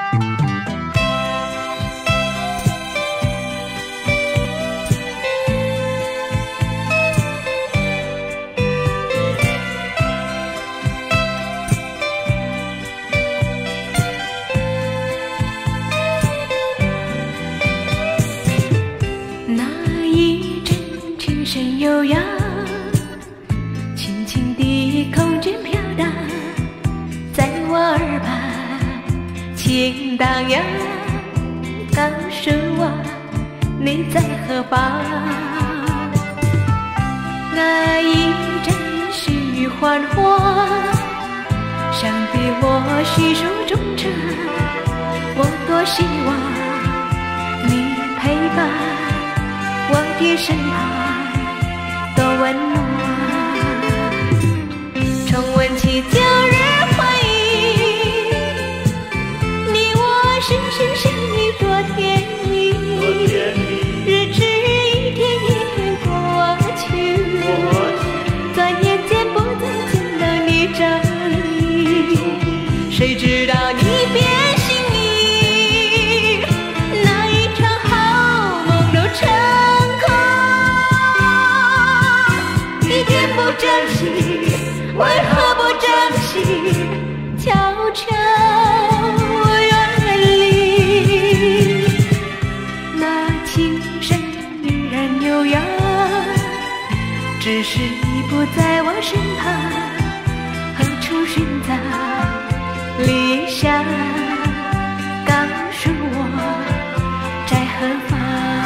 声悠扬，轻轻地空间飘荡，在我耳畔轻荡漾，告诉我你在何方。那一阵虚幻花，想对我细数衷肠，我多希望你陪伴我的身旁。多温暖，重温起旧日回忆，你我深深相依多甜蜜。日子一天一天过去，转眼间不再见到你踪影，谁知道你变心意，那一场好梦都成不珍惜，为何不珍惜？悄悄远离，那情深依然悠扬，只是你不在我身旁，何处寻找理想？告诉我在何方？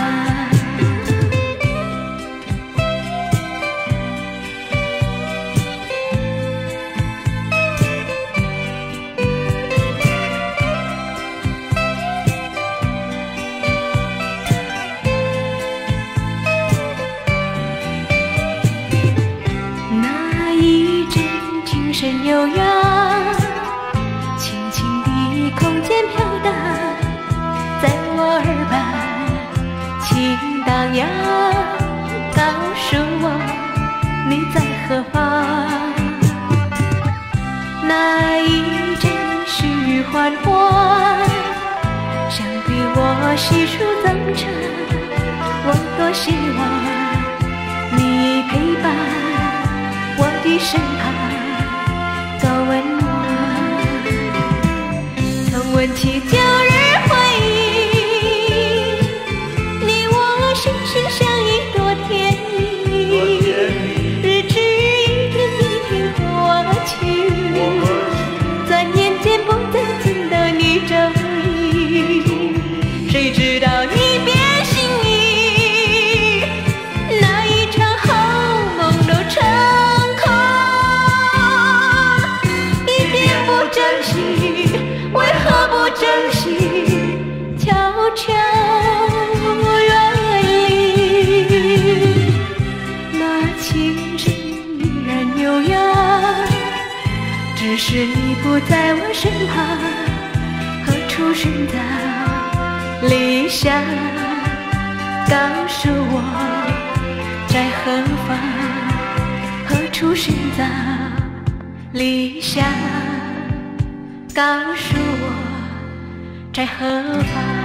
声悠扬，轻轻地空间飘荡，在我耳畔轻荡漾，告诉我你在何方。那一阵虚幻花，想对我细数衷肠，我多希望你陪伴我的身旁。多温暖，重温起旧日回忆，你我深深相依多甜蜜。日子一天一天过去，转眼间不再见到你踪影，谁知道你变心意，那一场好梦都成为何不珍惜？悄悄远离，那情深依然悠扬，只是你不在我身旁，何处寻找理想？告诉我在何方？何处寻找理想？告诉我在何方？